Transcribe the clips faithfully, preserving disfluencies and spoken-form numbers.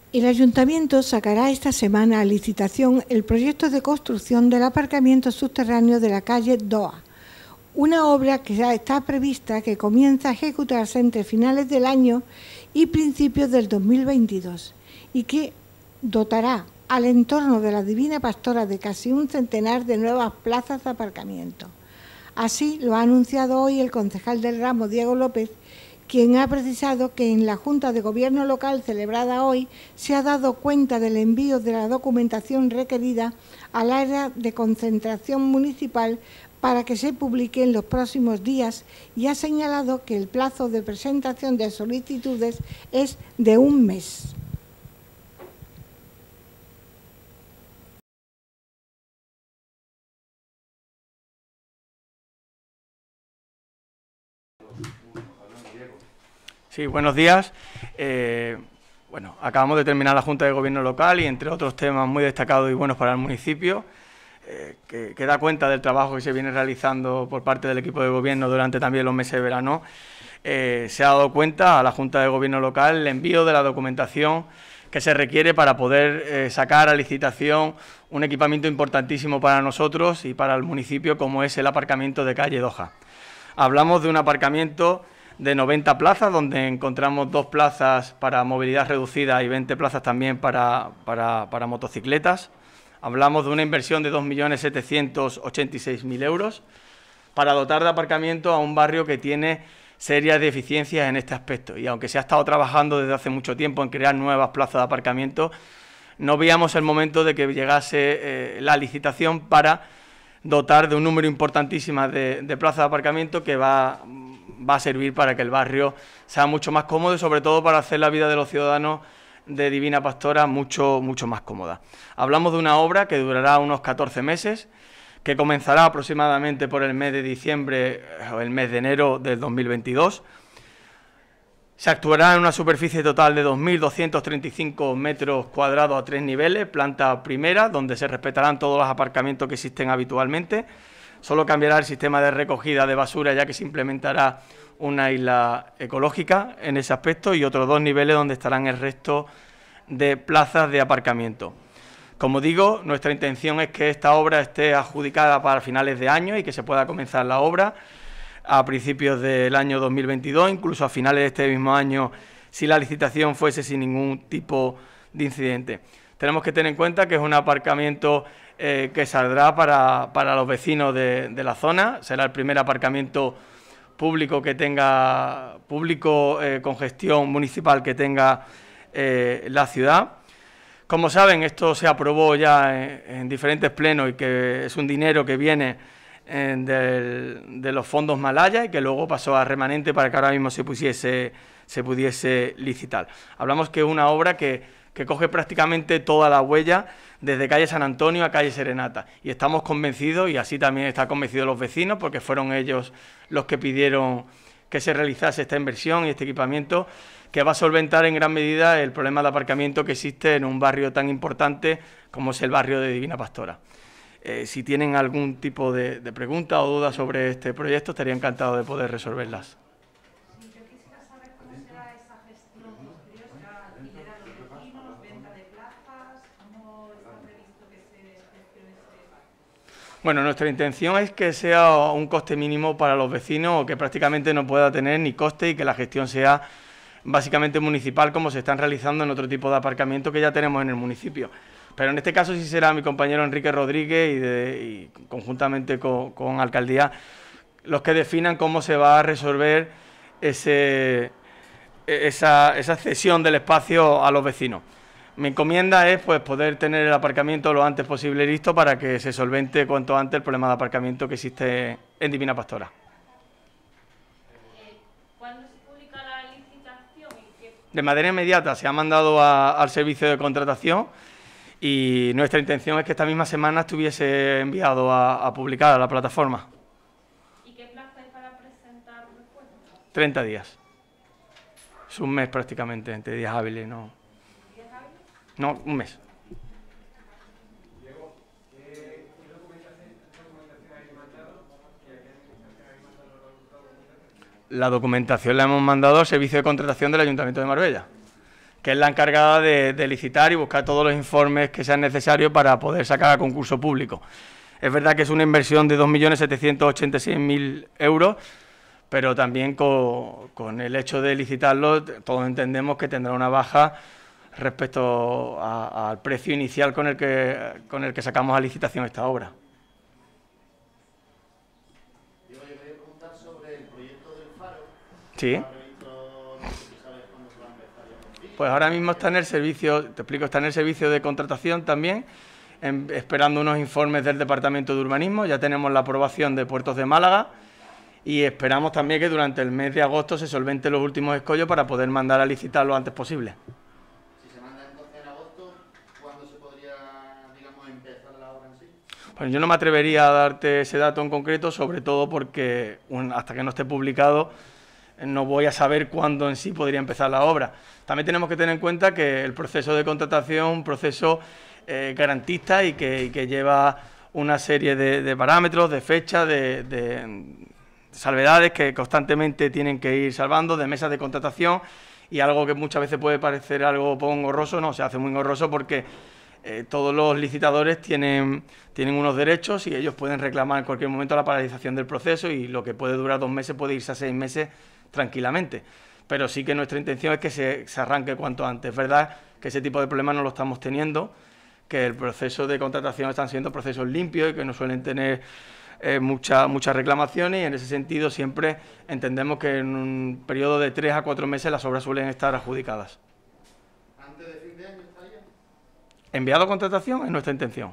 El Ayuntamiento sacará esta semana a licitación el proyecto de construcción del aparcamiento subterráneo de la calle Doha, una obra que ya está prevista que comienza a ejecutarse entre finales del año y principios del dos mil veintidós y que dotará al entorno de la Divina Pastora de casi un centenar de nuevas plazas de aparcamiento. Así lo ha anunciado hoy el concejal del ramo, Diego López, quien ha precisado que en la Junta de Gobierno local celebrada hoy se ha dado cuenta del envío de la documentación requerida al área de concentración municipal para que se publique en los próximos días y ha señalado que el plazo de presentación de solicitudes es de un mes. Sí, buenos días. Eh, bueno, acabamos de terminar la Junta de Gobierno local y, entre otros temas muy destacados y buenos para el municipio, eh, que, que da cuenta del trabajo que se viene realizando por parte del equipo de gobierno durante también los meses de verano, eh, se ha dado cuenta a la Junta de Gobierno local el envío de la documentación que se requiere para poder eh, sacar a licitación un equipamiento importantísimo para nosotros y para el municipio, como es el aparcamiento de calle Doha. Hablamos de un aparcamiento de noventa plazas, donde encontramos dos plazas para movilidad reducida y veinte plazas también para, para, para motocicletas. Hablamos de una inversión de dos millones setecientos ochenta y seis mil euros para dotar de aparcamiento a un barrio que tiene serias deficiencias en este aspecto. Y aunque se ha estado trabajando desde hace mucho tiempo en crear nuevas plazas de aparcamiento, no veíamos el momento de que llegase eh, la licitación para dotar de un número importantísimo de, de plazas de aparcamiento que va... va a servir para que el barrio sea mucho más cómodo y, sobre todo, para hacer la vida de los ciudadanos de Divina Pastora mucho, mucho más cómoda. Hablamos de una obra que durará unos catorce meses, que comenzará aproximadamente por el mes de diciembre o el mes de enero del dos mil veintidós. Se actuará en una superficie total de dos mil doscientos treinta y cinco metros cuadrados a tres niveles, planta primera, donde se respetarán todos los aparcamientos que existen habitualmente. Solo cambiará el sistema de recogida de basura, ya que se implementará una isla ecológica en ese aspecto, y otros dos niveles donde estarán el resto de plazas de aparcamiento. Como digo, nuestra intención es que esta obra esté adjudicada para finales de año y que se pueda comenzar la obra a principios del año dos mil veintidós, incluso a finales de este mismo año, si la licitación fuese sin ningún tipo de incidente. Tenemos que tener en cuenta que es un aparcamiento eh, que saldrá para, para los vecinos de, de la zona. Será el primer aparcamiento público que tenga, público eh, con gestión municipal que tenga eh, la ciudad. Como saben, esto se aprobó ya en, en diferentes plenos y que es un dinero que viene eh, del, de los fondos Malaya y que luego pasó a remanente para que ahora mismo se, pusiese, se pudiese licitar. Hablamos que es una obra que que coge prácticamente toda la huella desde calle San Antonio a calle Serenata. Y estamos convencidos, y así también están convencidos los vecinos, porque fueron ellos los que pidieron que se realizase esta inversión y este equipamiento, que va a solventar en gran medida el problema de aparcamiento que existe en un barrio tan importante como es el barrio de Divina Pastora. Eh, si tienen algún tipo de, de pregunta o duda sobre este proyecto, estaría encantado de poder resolverlas. Bueno, nuestra intención es que sea un coste mínimo para los vecinos o que prácticamente no pueda tener ni coste y que la gestión sea básicamente municipal, como se están realizando en otro tipo de aparcamiento que ya tenemos en el municipio. Pero en este caso sí será mi compañero Enrique Rodríguez y, de, y conjuntamente con, con Alcaldía los que definan cómo se va a resolver ese, esa, esa cesión del espacio a los vecinos. Mi encomienda es pues poder tener el aparcamiento lo antes posible listo para que se solvente cuanto antes el problema de aparcamiento que existe en Divina Pastora. ¿Cuándo se publica la licitación? De manera inmediata se ha mandado a, al servicio de contratación y nuestra intención es que esta misma semana estuviese enviado a, a publicar a la plataforma. ¿Y qué plazo hay para presentar después? treinta días. Es un mes prácticamente, entre días hábiles, ¿no? No, un mes. Diego, ¿qué documentación habéis mandado? La documentación la hemos mandado al servicio de contratación del Ayuntamiento de Marbella. que es la encargada de, de licitar y buscar todos los informes que sean necesarios para poder sacar a concurso público. Es verdad que es una inversión de dos millones setecientos ochenta y seis mil euros, pero también con, con el hecho de licitarlo, todos entendemos que tendrá una baja respecto a, al precio inicial con el que con el que sacamos a licitación esta obra. Yo le quería preguntar sobre el proyecto del faro. Sí. Pues ahora mismo está en el servicio, te explico, está en el servicio de contratación también, en, esperando unos informes del Departamento de Urbanismo. Ya tenemos la aprobación de Puertos de Málaga y esperamos también que durante el mes de agosto se solventen los últimos escollos para poder mandar a licitar lo antes posible. Si se manda entonces en agosto, ¿cuándo se podría, digamos, empezar la obra en sí? Pues yo no me atrevería a darte ese dato en concreto, sobre todo porque un, hasta que no esté publicado no voy a saber cuándo en sí podría empezar la obra. También tenemos que tener en cuenta que el proceso de contratación es un proceso eh, garantista y que, y que lleva una serie de, de parámetros, de fechas, de, de salvedades que constantemente tienen que ir salvando, de mesas de contratación, y algo que muchas veces puede parecer algo poco engorroso, no, se hace muy engorroso porque eh, todos los licitadores tienen, tienen unos derechos y ellos pueden reclamar en cualquier momento la paralización del proceso, y lo que puede durar dos meses puede irse a seis meses tranquilamente. Pero sí que nuestra intención es que se, se arranque cuanto antes. Es verdad que ese tipo de problemas no lo estamos teniendo, que el proceso de contratación están siendo procesos limpios y que no suelen tener eh, mucha, muchas reclamaciones, y en ese sentido siempre entendemos que en un periodo de tres a cuatro meses las obras suelen estar adjudicadas. ¿Antes de fin de año estaría? Enviado a contratación es nuestra intención.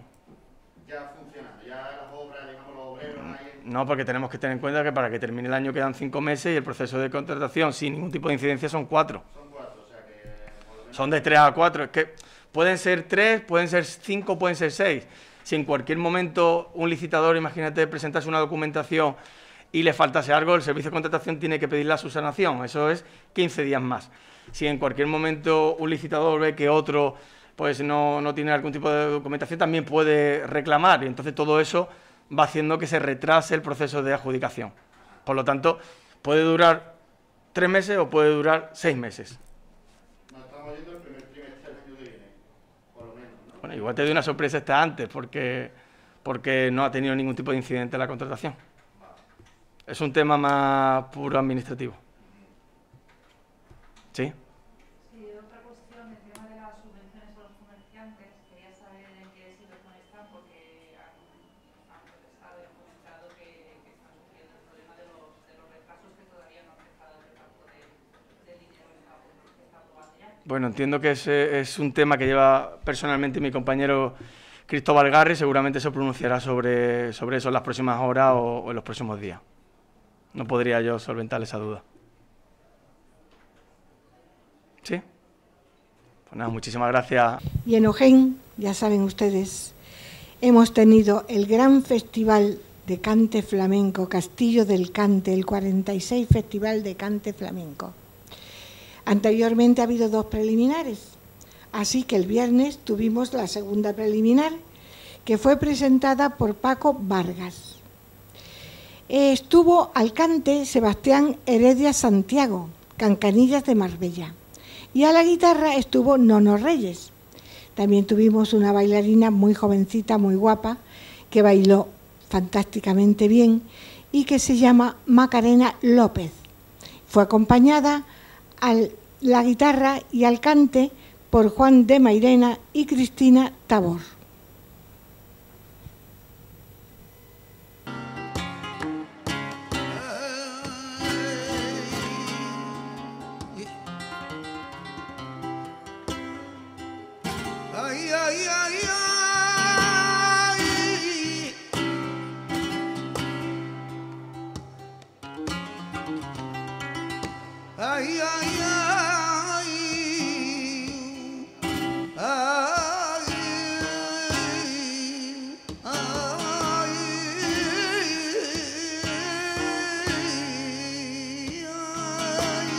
Ya funcionando, ya las obras, digamos, los obreros ahí... No, porque tenemos que tener en cuenta que para que termine el año quedan cinco meses y el proceso de contratación sin ningún tipo de incidencia son cuatro. Son cuatro, o sea que... por lo menos... Son de tres a cuatro. Es que pueden ser tres, pueden ser cinco, pueden ser seis. Si en cualquier momento un licitador, imagínate, presentase una documentación y le faltase algo, el servicio de contratación tiene que pedir la subsanación. Eso es quince días más. Si en cualquier momento un licitador ve que otro pues no, no tiene algún tipo de documentación, también puede reclamar, y entonces todo eso va haciendo que se retrase el proceso de adjudicación. Por lo tanto, puede durar tres meses o puede durar seis meses. Nos estamos yendo el primer trimestre del año que viene, por lo menos, ¿no? Bueno, igual te doy una sorpresa esta antes, porque, porque no ha tenido ningún tipo de incidente en la contratación. Es un tema más puro administrativo. ¿Sí? Sí, otra cuestión, el tema de las subvenciones a los comerciantes, quería saber en qué situación están, porque han, han protestado y han comentado que, que están sufriendo el problema de los, de los retrasos, que todavía no han empezado el reparto de, del dinero que está, que está aprobado ya. Bueno, entiendo que ese es un tema que lleva personalmente mi compañero Cristóbal Garri, seguramente se pronunciará sobre, sobre eso en las próximas horas o, o en los próximos días. No podría yo solventar esa duda. ¿Sí? Pues nada, muchísimas gracias. Y en Ojén, ya saben ustedes, hemos tenido el gran festival de cante flamenco, Castillo del Cante, el cuarenta y seis Festival de Cante Flamenco. Anteriormente ha habido dos preliminares, así que el viernes tuvimos la segunda preliminar, que fue presentada por Paco Vargas. Estuvo al cante Sebastián Heredia Santiago, Cancanillas de Marbella, y a la guitarra estuvo Nono Reyes. También tuvimos una bailarina muy jovencita, muy guapa, que bailó fantásticamente bien y que se llama Macarena López. Fue acompañada a la guitarra y al cante por Juan de Mairena y Cristina Tabor. Ay, ay, ay, ay. Ay, ay, ay. Ay,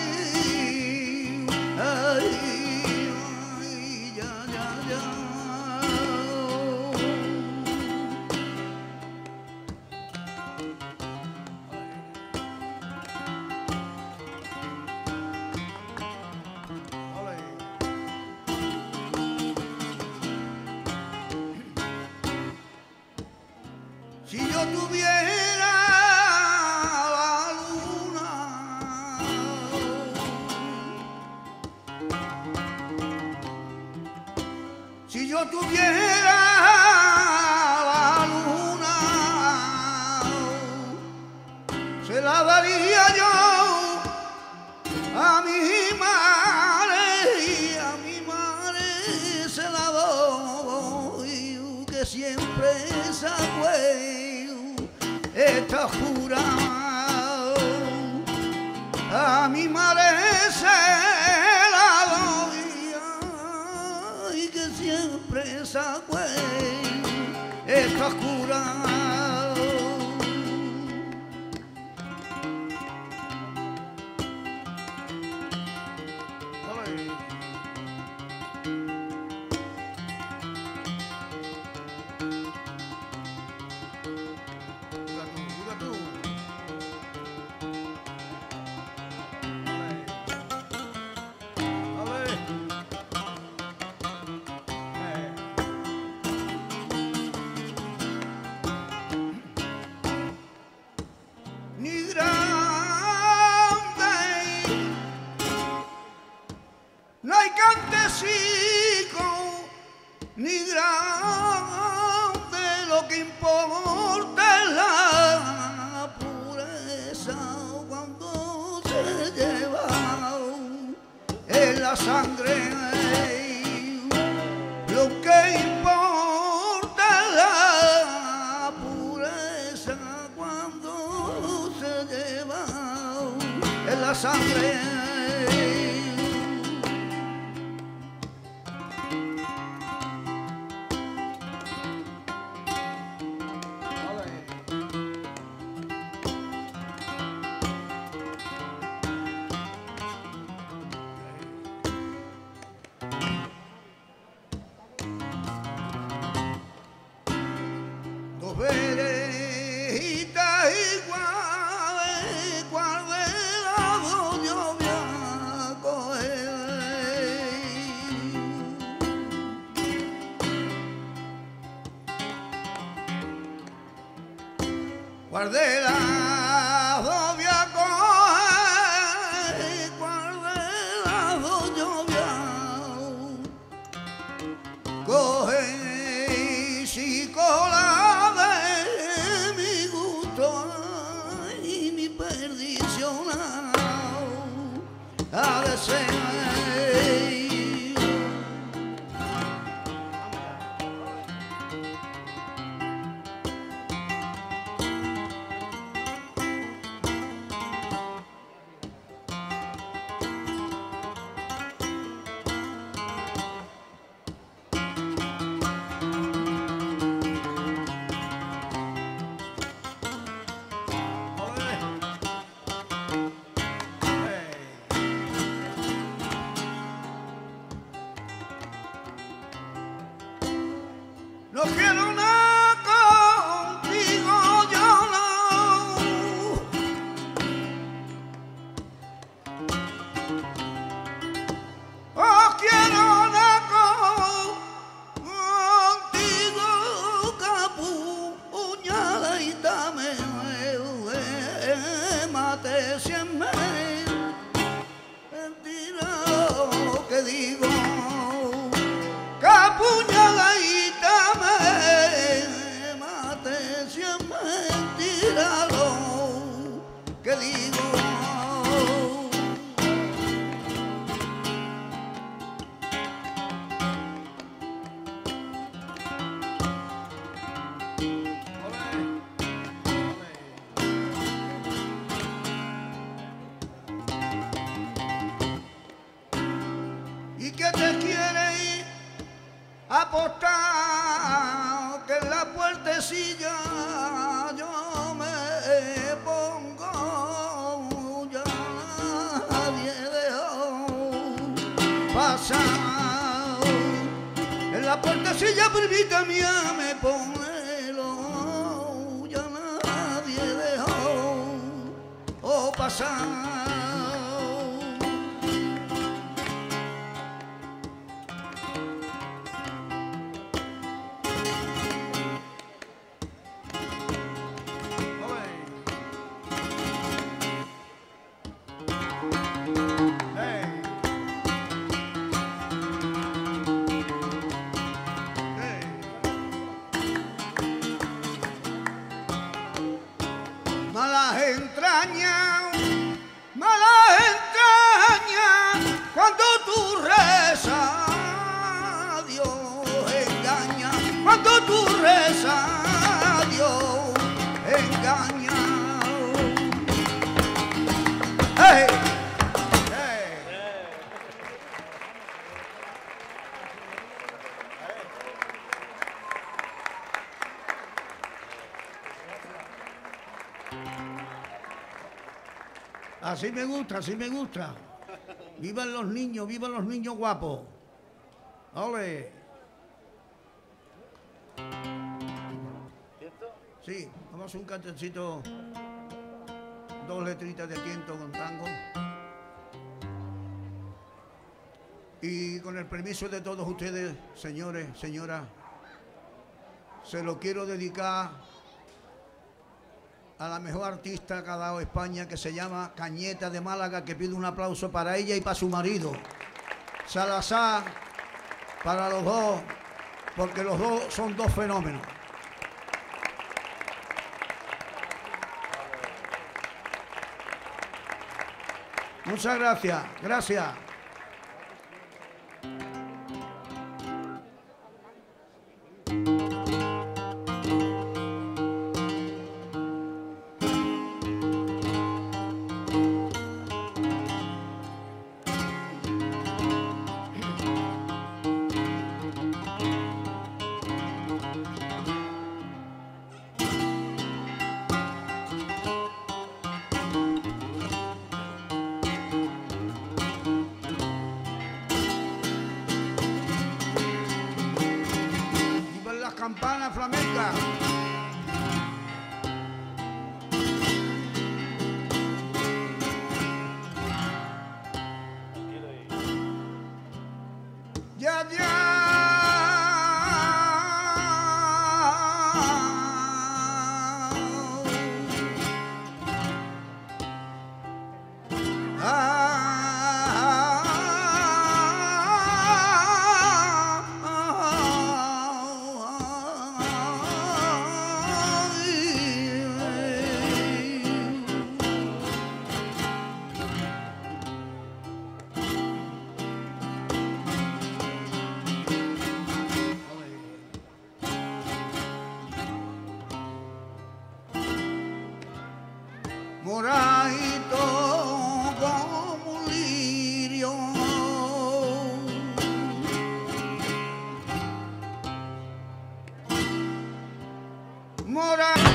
ay, ay, ay, ya, ya, ya. yo tuviera la luna, si yo tuviera la luna, se la daría yo a mi madre, y a mi madre se la doy, que siempre esa güey está jurada. A mi madre se la doy, y que siempre esa güey está jurada. Ni grande, no hay cantecico, ni grande, lo que importa es la pureza cuando se lleva en la sangre. Lo que importa es la pureza cuando se lleva en la sangre. Dos vereitas iguales, cual de las dos yo voy a coger. Cual de las dos voy a coger, cual de las dos yo voy a coger. Si cola de mi gusto y mi perdición ha de ser. No quiero nada contigo, yo no. Oh, quiero nada contigo, capuñada y dame, mate siempre. Mentira lo que digo, capuñada y que digo. Y que te quiere ir a apostar, que en la puertecilla yo me pongo, ya nadie dejó pasar. En la puertecilla privita mía me ponelo, ya nadie dejó oh, pasar. engaña, mala entraña, cuando tú rezas, Dios engaña, cuando tú rezas, Dios engaña. ¡Hey! Así me gusta, así me gusta. Vivan los niños, vivan los niños guapos. ¡Ole! Sí, vamos a hacer un cantancito, dos letritas de tiento con tango. Y con el permiso de todos ustedes, señores, señoras, se lo quiero dedicar a la mejor artista que ha dado España, que se llama Cañeta de Málaga, que pido un aplauso para ella y para su marido. Salazar, para los dos, porque los dos son dos fenómenos. Muchas gracias, gracias. Campana flamenca. Ya, ya. Moradito como un lirio, morado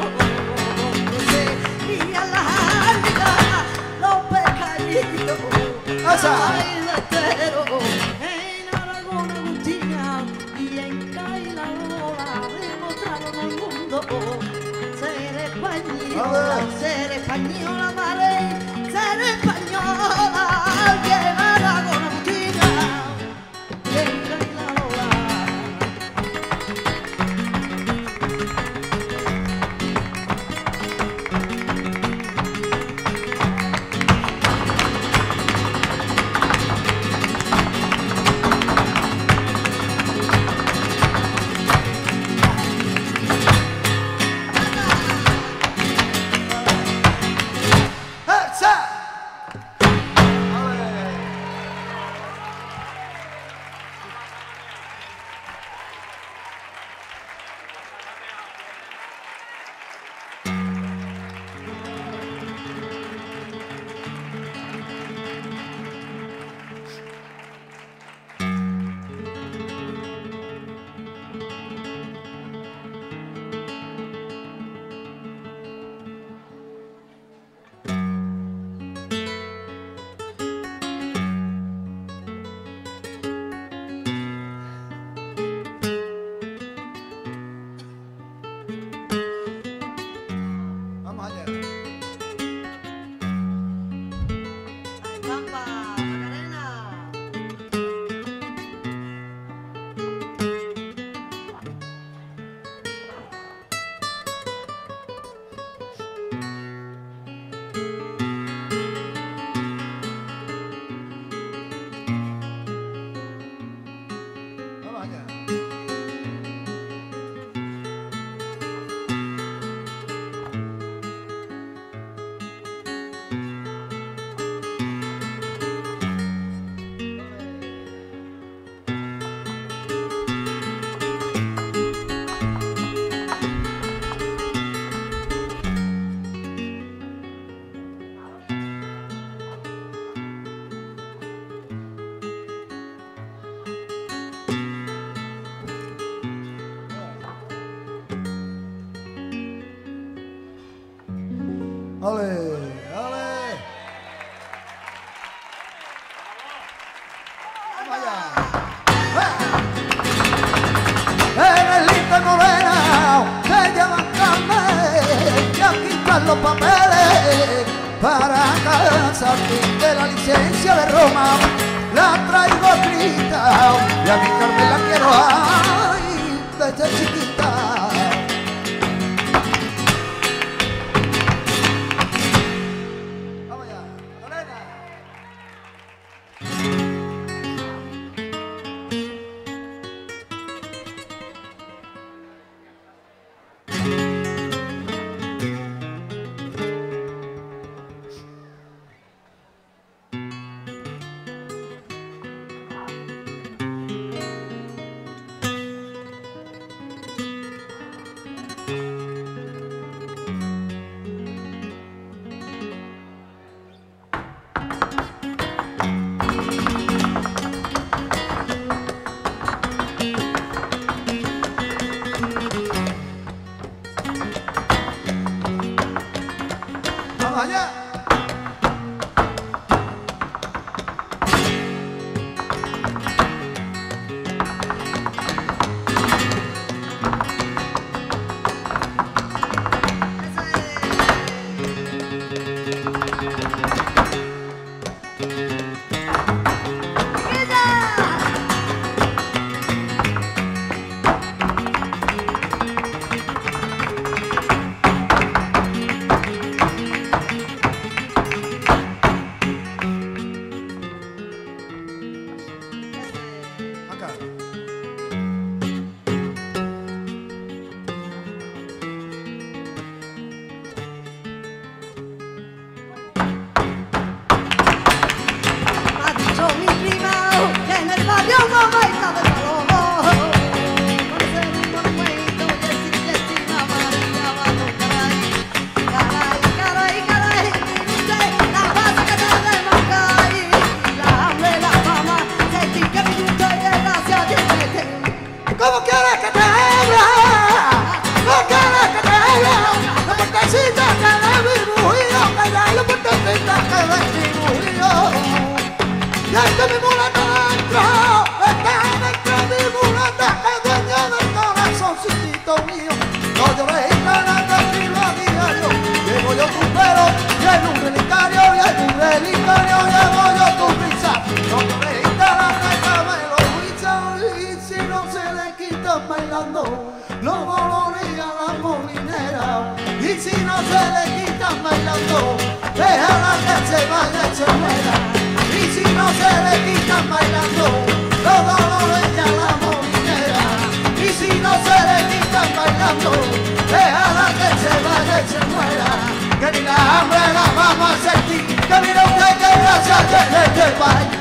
y a la alta los pescaditos, ay letero, en Aragón, Agustina y en Caila Lola, demostraron al mundo ser española, ser española, madre, ser española, que en Aragón, Agustina y en Caila Lola. ¡Ay! ¡Ale! ¡Ale! ¡Vaya! En el lista novena se llaman Carmen y aquí están los papeles para casarte de la licencia de Roma. La traigo escrita y a mi Carmen la quiero ay, desde chiquita. Vamos allá, Lorena. Vamos allá. Acá. Ha dicho mi prima que en el barrio no baila de palomo. Con ese ritmo cuento y el silestina María va a caray. Caray, caray, caray, mire usted la raza que te desmarca y la hambre, la fama, sentí que mi gusto y desgracia tiene. ¿Cómo quieres que te hable? ¿Cómo quieres que te hable? La puertecita que le vi bujío, que ya la puertecita que le vi bujío. Y es que mi mulata dentro, está dentro de mi mulata, que es dueña del corazoncito mío. No llores y ganando estilo a diario, llevo yo tu pelo y en un relicario, y en un relicario llevo yo tu prisa. No llores y ganando, déjame lo huiza, y si no se le quita bailando, lo voloría la molinera. Y si no se le quita bailando, déjala que se vaya y se muera. Y si no se le quitan bailando, los dolores ya la molinera. Y si no se le quitan bailando, déjala que se vaya y se muera. Que ni la hambre la vamos a sentir, que mira usted que gracias tiene este país.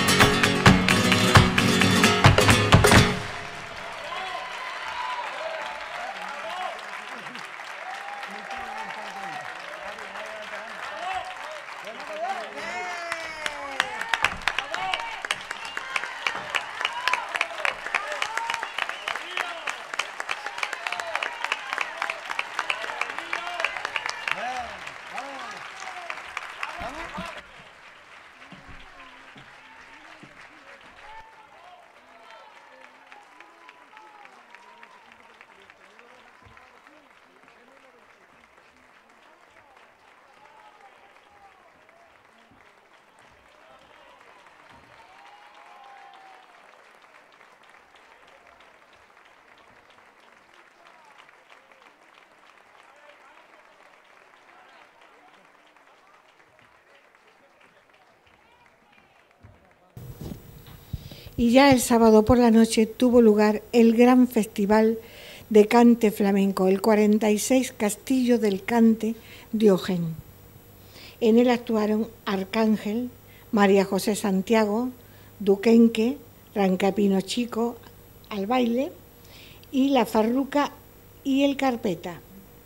Y ya el sábado por la noche tuvo lugar el gran festival de cante flamenco, el cuarenta y seis Castillo del Cante de Ojén. En él actuaron Arcángel, María José Santiago, Duquenque, Rancapino Chico al baile y La Farruca y el Carpeta.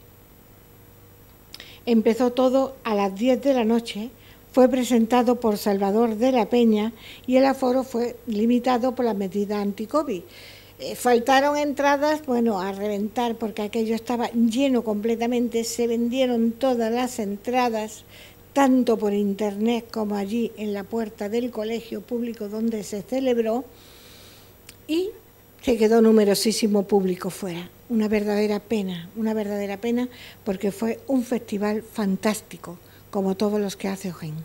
Empezó todo a las diez de la noche. Fue presentado por Salvador de la Peña y el aforo fue limitado por las medidas anti-COVID. Eh, faltaron entradas, bueno, a reventar, porque aquello estaba lleno completamente, se vendieron todas las entradas, tanto por internet como allí en la puerta del colegio público donde se celebró, y se quedó numerosísimo público fuera. Una verdadera pena, una verdadera pena, porque fue un festival fantástico, como todos los que hace Ojén.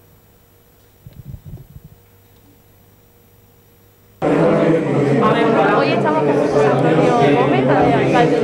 Hoy estamos con José Antonio Gómez, alcalde de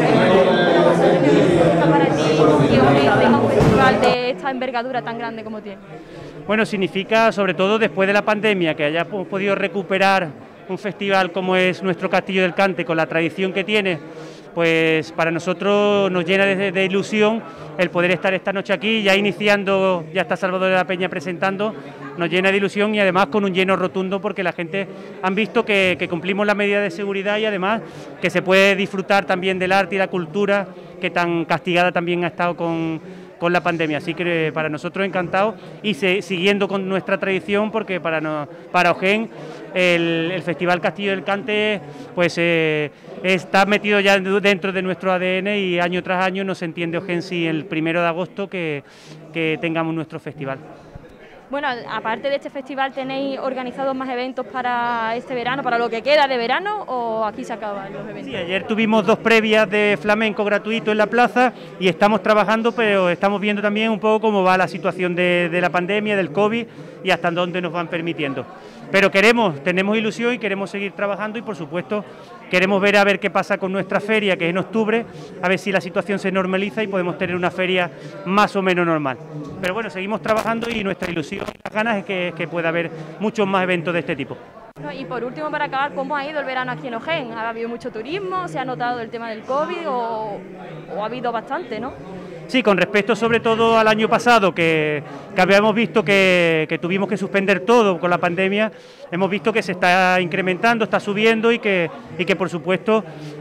Ojén. ¿Qué significa para ti que Ojén tenga un festival de esta envergadura tan grande como tiene? Bueno, significa, sobre todo después de la pandemia, que hayamos podido recuperar un festival como es nuestro Castillo del Cante, con la tradición que tiene, pues para nosotros nos llena de, de ilusión el poder estar esta noche aquí, ya iniciando, ya está Salvador de la Peña presentando, nos llena de ilusión y además con un lleno rotundo, porque la gente han visto que, que cumplimos la medida de seguridad y además que se puede disfrutar también del arte y la cultura, que tan castigada también ha estado con, con la pandemia. Así que para nosotros encantado y se, siguiendo con nuestra tradición, porque para, no, para Ojén el, el Festival Castillo del Cante pues eh, está metido ya dentro de nuestro A D N, y año tras año no se entiende Ojén si el primero de agosto que, que tengamos nuestro festival. Bueno, aparte de este festival, ¿tenéis organizados más eventos para este verano, para lo que queda de verano, o aquí se acaban los eventos? Sí, ayer tuvimos dos previas de flamenco gratuito en la plaza y estamos trabajando, pero estamos viendo también un poco cómo va la situación de, de la pandemia, del COVID, y hasta dónde nos van permitiendo. Pero queremos, tenemos ilusión y queremos seguir trabajando, y por supuesto queremos ver a ver qué pasa con nuestra feria, que es en octubre, a ver si la situación se normaliza y podemos tener una feria más o menos normal. Pero bueno, seguimos trabajando y nuestra ilusión y las ganas es que, que pueda haber muchos más eventos de este tipo. Y por último, para acabar, ¿cómo ha ido el verano aquí en Ojén? ¿Ha habido mucho turismo? ¿Se ha notado el tema del COVID o, o ha habido bastante, no? Sí, con respecto sobre todo al año pasado, que, que habíamos visto que, que tuvimos que suspender todo con la pandemia, hemos visto que se está incrementando, está subiendo y que, y que por supuesto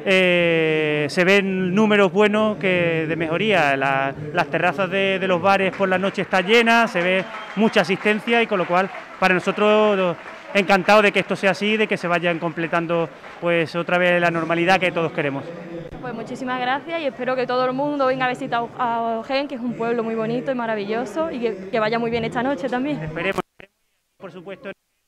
eh, se ven números buenos que de mejoría. La, las terrazas de, de los bares por la noche están llenas, se ve mucha asistencia, y con lo cual para nosotros encantado de que esto sea así, de que se vayan completando pues otra vez la normalidad que todos queremos. Pues muchísimas gracias y espero que todo el mundo venga a visitar a Ojén, que es un pueblo muy bonito y maravilloso, y que, que vaya muy bien esta noche también. Esperemos, por supuesto.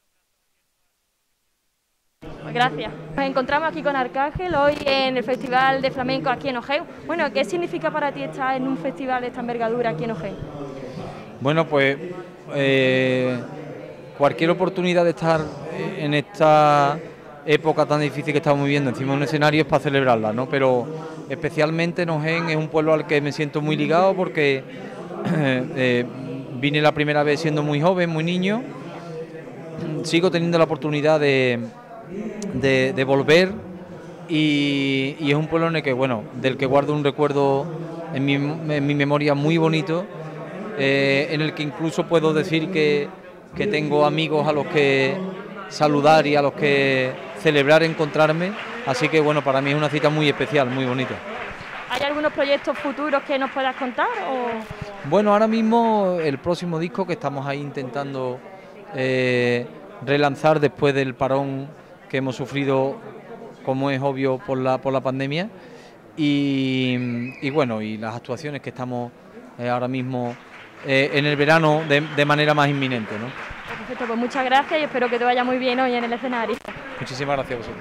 Pues gracias. Nos encontramos aquí con Arcángel hoy en el Festival de Flamenco aquí en Ojén. Bueno, ¿qué significa para ti estar en un festival de esta envergadura aquí en Ojén? Bueno, pues eh, cualquier oportunidad de estar en esta época tan difícil que estamos viviendo encima de un escenario es para celebrarla, ¿no? Pero especialmente en Ojén es un pueblo al que me siento muy ligado, porque eh, vine la primera vez siendo muy joven, muy niño. Sigo teniendo la oportunidad de, de, de volver y, y es un pueblo en el que, bueno, del que guardo un recuerdo en mi, en mi memoria muy bonito, eh, en el que incluso puedo decir que, que tengo amigos a los que saludar y a los que celebrar encontrarme, así que bueno, para mí es una cita muy especial, muy bonita. ¿Hay algunos proyectos futuros que nos puedas contar? O... Bueno, ahora mismo el próximo disco que estamos ahí intentando eh, relanzar después del parón que hemos sufrido, como es obvio, por la, por la pandemia, y, y bueno, y las actuaciones que estamos eh, ahora mismo eh, en el verano de, de manera más inminente, ¿no? Perfecto, pues muchas gracias y espero que te vaya muy bien hoy en el escenario. Muchísimas gracias a vosotros.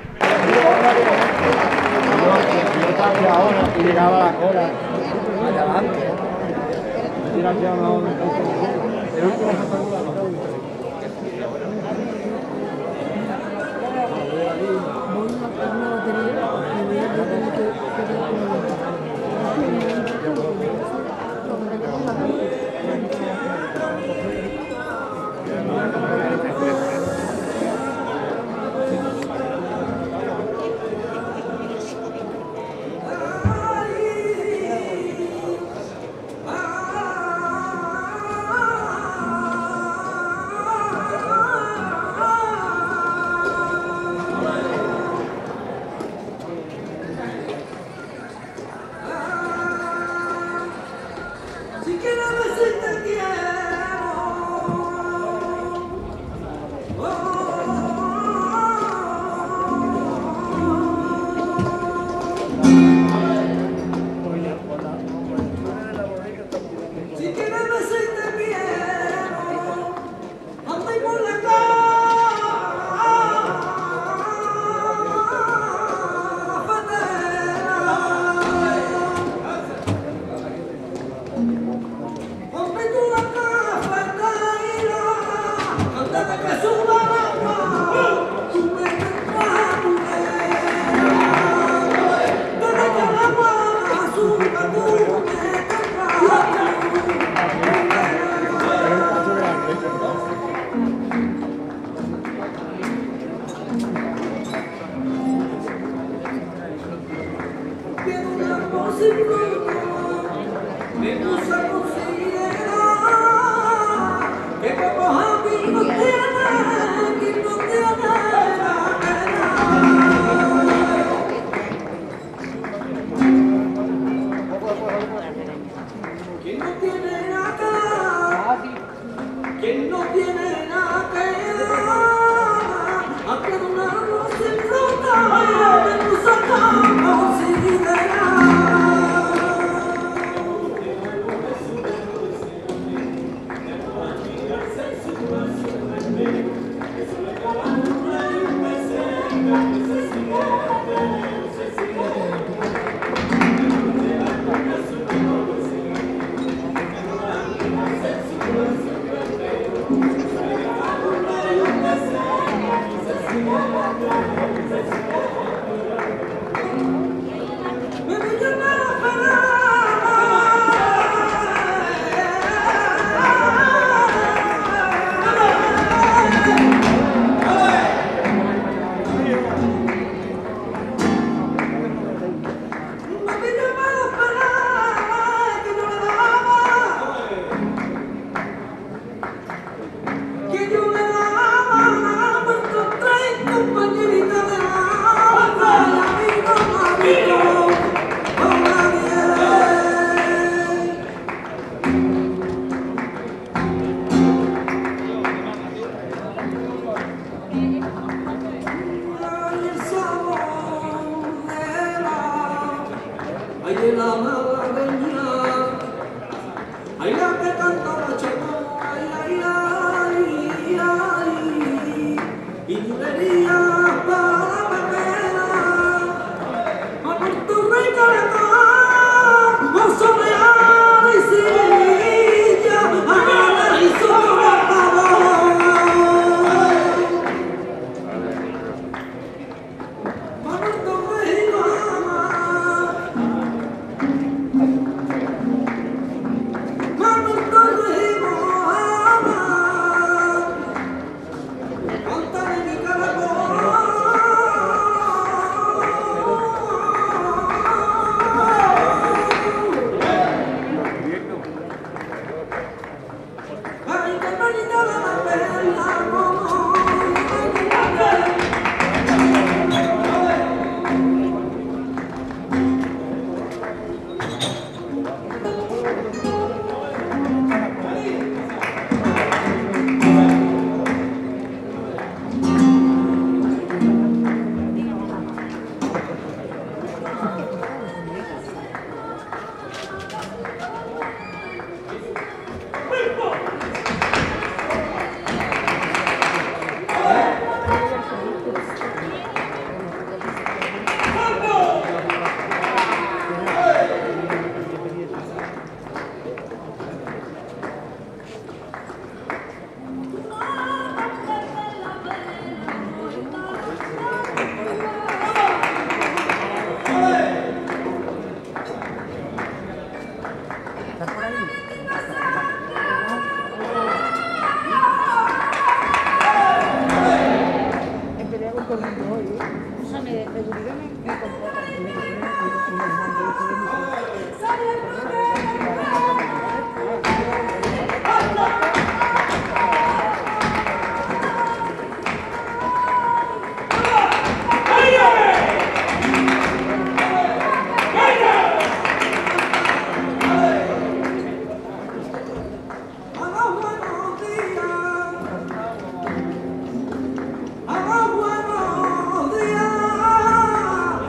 Ay,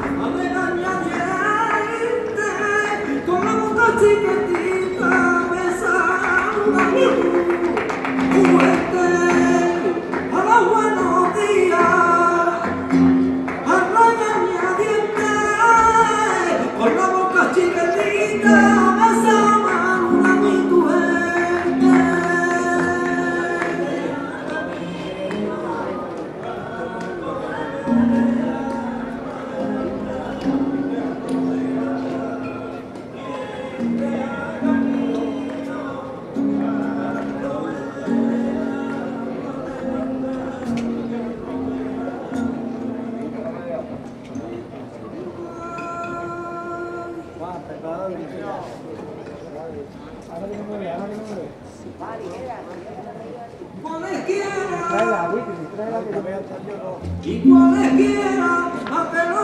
Cualesquiera, y cualesquiera, aunque no